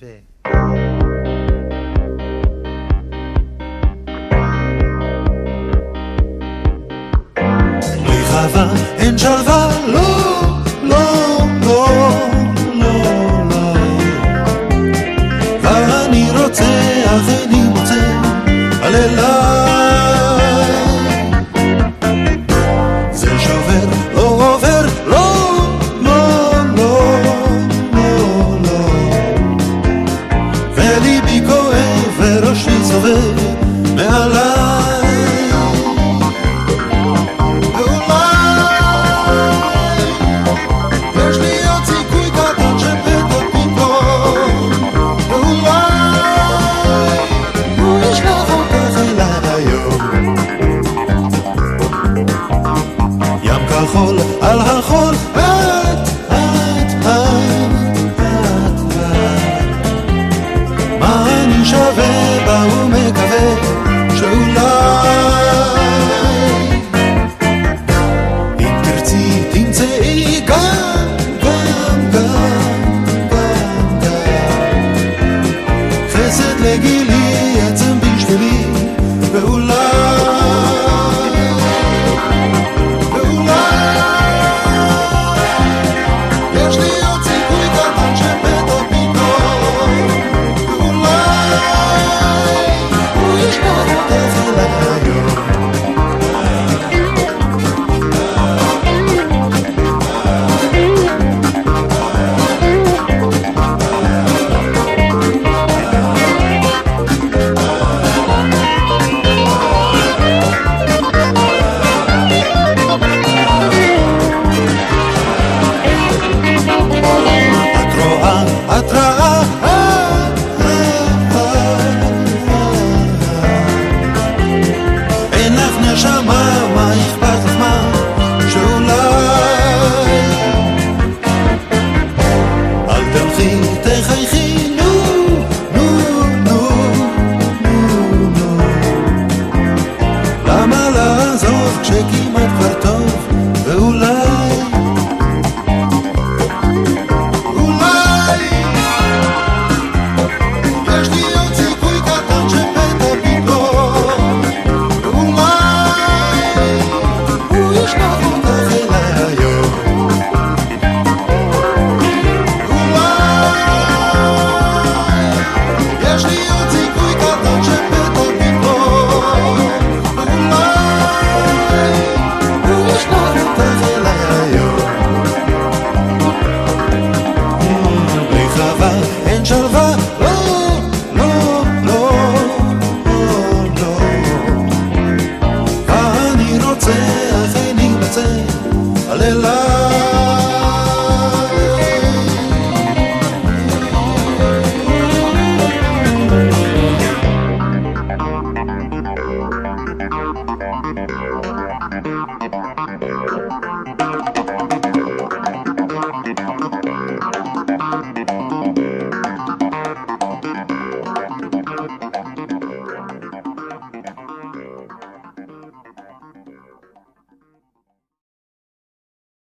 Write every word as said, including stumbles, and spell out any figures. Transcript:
שווה. בלי חווה אין שלווה, לא, לא, לא, לא, לא. ואני רוצה, אך איני מוצא, על אליי. זה שובר, לא עובר, לא, לא, לא, לא, לא. וליבי כואב וראשי סובב מעליי. חול על החול, את, את, את, את, את. מה אני שווה בה ומקווה שאולי אם תרצי תמצאי גם, גם, גם, גם, גם חסד לגילי עצם בשבילי ואולי כשכמעט כבר טוב ואולי אולי יש לי עוד סיכוי קטן שפתע פתאום ואולי הוא ישלח אותך אליי היום אולי יש לי עוד סיכוי קטן שפתע פתאום אין שלווה, לא, לא, לא, לא, לא. אני רוצה, אך איני מצא, על אליי.